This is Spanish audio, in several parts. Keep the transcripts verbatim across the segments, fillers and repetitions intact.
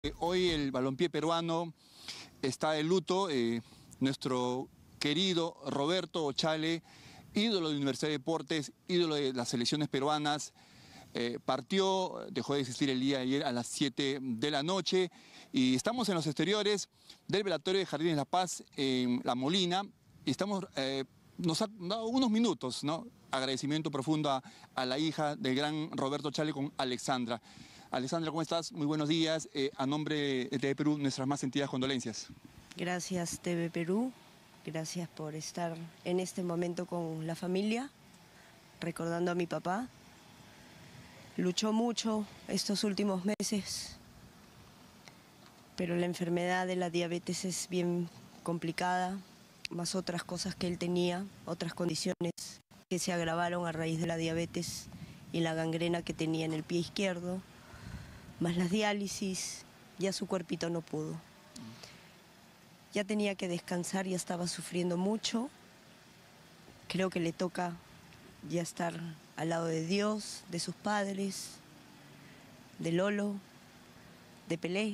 Eh, Hoy el balompié peruano está de luto. Eh, nuestro querido Roberto Chale, ídolo de Universidad de Deportes, ídolo de las selecciones peruanas, eh, partió, dejó de existir el día de ayer a las siete de la noche y estamos en los exteriores del velatorio de Jardines La Paz en La Molina y estamos, eh, nos ha dado unos minutos, ¿no? Agradecimiento profundo a, a la hija del gran Roberto Chale con Alexandra. Alexandra, ¿cómo estás? Muy buenos días. Eh, a nombre de T V Perú, nuestras más sentidas condolencias. Gracias T V Perú, gracias por estar en este momento con la familia, recordando a mi papá. Luchó mucho estos últimos meses, pero la enfermedad de la diabetes es bien complicada, más otras cosas que él tenía, otras condiciones que se agravaron a raíz de la diabetes y la gangrena que tenía en el pie izquierdo, más las diálisis, ya su cuerpito no pudo. Ya tenía que descansar, ya estaba sufriendo mucho. Creo que le toca ya estar al lado de Dios, de sus padres, de Lolo, de Pelé.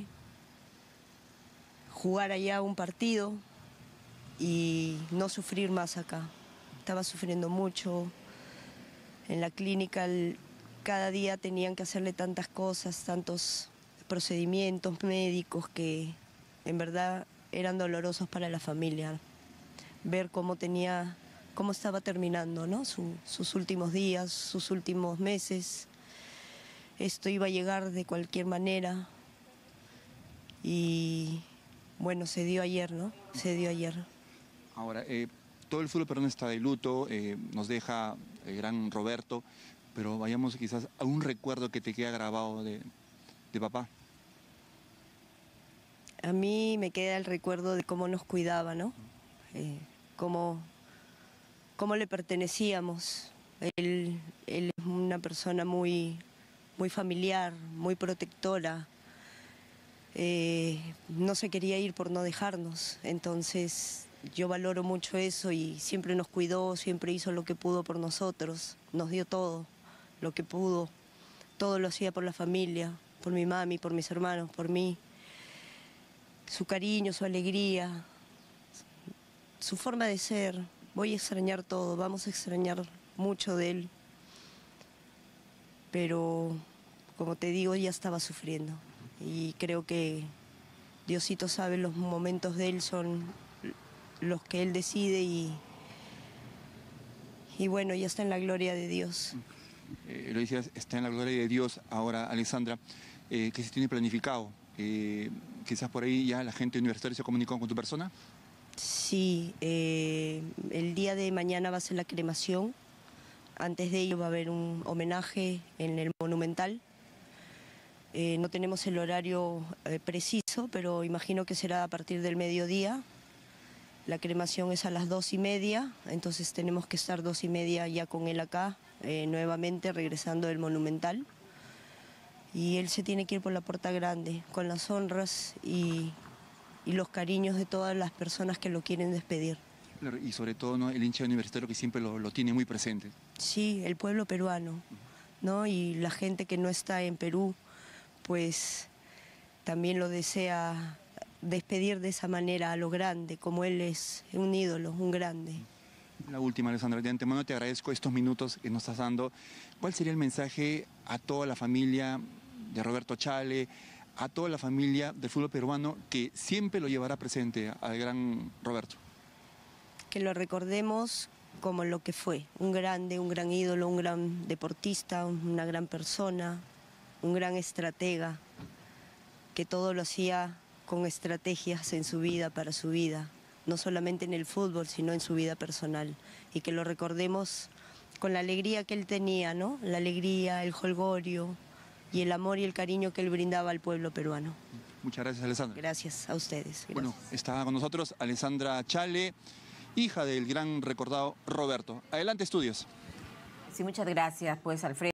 Jugar allá un partido y no sufrir más acá. Estaba sufriendo mucho. En la clínica cada día tenían que hacerle tantas cosas, tantos procedimientos médicos que en verdad eran dolorosos para la familia. Ver cómo tenía, cómo estaba terminando, ¿no? Su, sus últimos días, sus últimos meses. Esto iba a llegar de cualquier manera. Y bueno, se dio ayer, ¿no? Se dio ayer. Ahora, eh, todo el fútbol peruano está de luto, eh, nos deja el gran Roberto, pero vayamos quizás a un recuerdo que te queda grabado de, de papá. A mí me queda el recuerdo de cómo nos cuidaba, ¿no? Eh, cómo, cómo le pertenecíamos. Él, él es una persona muy, muy familiar, muy protectora. Eh, no se quería ir por no dejarnos, entonces yo valoro mucho eso y siempre nos cuidó, siempre hizo lo que pudo por nosotros, nos dio todo lo que pudo, todo lo hacía por la familia, por mi mami, por mis hermanos, por mí. Su cariño, su alegría, su forma de ser. Voy a extrañar todo, vamos a extrañar mucho de él. Pero, como te digo, ya estaba sufriendo. Y creo que Diosito sabe, los momentos de él son los que él decide y, y bueno, ya está en la gloria de Dios. Eh, lo decías, está en la gloria de Dios. Ahora, Alexandra, eh, ¿qué se tiene planificado? Eh, quizás por ahí ya la gente universitaria se comunicó con tu persona. Sí, eh, el día de mañana va a ser la cremación. Antes de ello va a haber un homenaje en el Monumental. Eh, no tenemos el horario eh, preciso, pero imagino que será a partir del mediodía. La cremación es a las dos y media, entonces tenemos que estar dos y media ya con él acá, eh, nuevamente regresando del Monumental. Y él se tiene que ir por la puerta grande, con las honras y, y los cariños de todas las personas que lo quieren despedir. Claro, y sobre todo, ¿no?, el hincha universitario que siempre lo, lo tiene muy presente. Sí, el pueblo peruano, ¿no? Y la gente que no está en Perú, pues también lo desea despedir de esa manera, a lo grande, como él es un ídolo, un grande. La última, Alexandra, de antemano te agradezco estos minutos que nos estás dando. ¿Cuál sería el mensaje a toda la familia de Roberto Chale, a toda la familia del fútbol peruano que siempre lo llevará presente al gran Roberto? Que lo recordemos como lo que fue, un grande, un gran ídolo, un gran deportista, una gran persona, un gran estratega, que todo lo hacía con estrategias en su vida, para su vida, no solamente en el fútbol, sino en su vida personal, y que lo recordemos con la alegría que él tenía, ¿no? La alegría, el jolgorio y el amor y el cariño que él brindaba al pueblo peruano. Muchas gracias, Alexandra. Gracias a ustedes. Gracias. Bueno, está con nosotros Alexandra Chale, hija del gran recordado Roberto. Adelante, estudios. Sí, muchas gracias, pues, Alfredo.